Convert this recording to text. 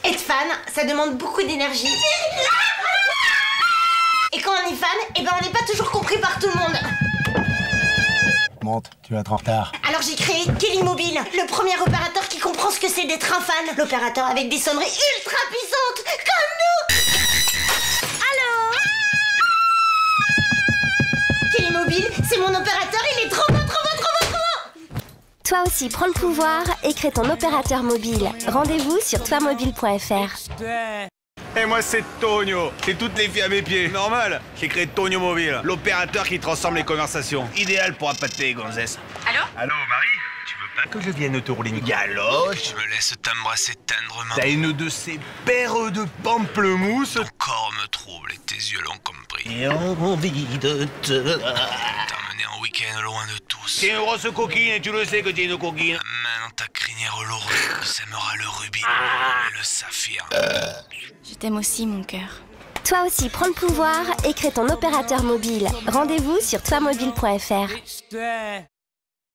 Être fan, ça demande beaucoup d'énergie. Et quand on est fan, eh ben on n'est pas toujours compris par tout le monde. Monte, tu vas être en retard. Alors j'ai créé Kelly Mobile, le premier opérateur qui comprend ce que c'est d'être un fan. L'opérateur avec des sonneries ultra puissantes, comme nous. Allô? Kelly Mobile, c'est mon opérateur, il est trop beau, trop beau, trop beau, trop beau. Toi aussi, prends le pouvoir et crée ton opérateur mobile. Rendez-vous sur toimobile.fr. Et moi c'est Tonio, c'est toutes les filles à mes pieds. Normal, j'ai créé Tonio Mobile, l'opérateur qui transforme les conversations. Idéal pour appâter les gonzesses. Allô? Allô Marie, tu veux pas que je vienne te rouler une galoche? Je me laisse t'embrasser tendrement. T'as une de ces paires de pamplemousse. Ton corps me trouble et tes yeux l'ont compris. J'ai envie de te... T'emmener en week-end loin de tous. T'es une grosse coquine et tu le sais que t'es une coquine. La main dans ta crinière lourde sèmera le rubis et le saphir. Je t'aime aussi, mon cœur. Toi aussi, prends le pouvoir et crée ton opérateur mobile. Rendez-vous sur toimobile.fr.